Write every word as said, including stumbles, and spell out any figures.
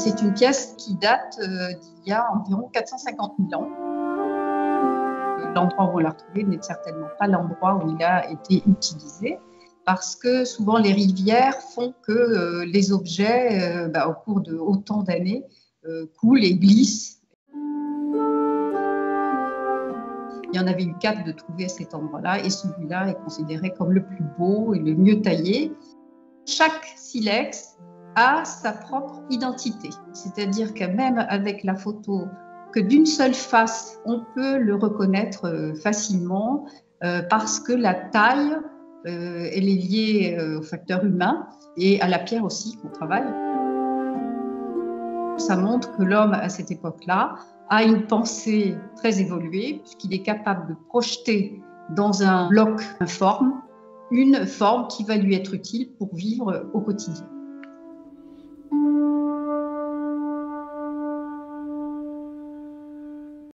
C'est une pièce qui date euh, d'il y a environ quatre cent cinquante mille ans. L'endroit où on l'a retrouvé n'est certainement pas l'endroit où il a été utilisé, parce que souvent les rivières font que euh, les objets, euh, bah, au cours de autant d'années, euh, coulent et glissent. Il y en avait eu quatre de trouvés à cet endroit-là, et celui-là est considéré comme le plus beau et le mieux taillé. Chaque silex a sa propre identité, c'est-à-dire que même avec la photo que d'une seule face, on peut le reconnaître facilement euh, parce que la taille, euh, elle est liée euh, au facteur humain et à la pierre aussi qu'on travaille. Ça montre que l'homme, à cette époque-là, a une pensée très évoluée, puisqu'il est capable de projeter dans un bloc informe une forme qui va lui être utile pour vivre au quotidien.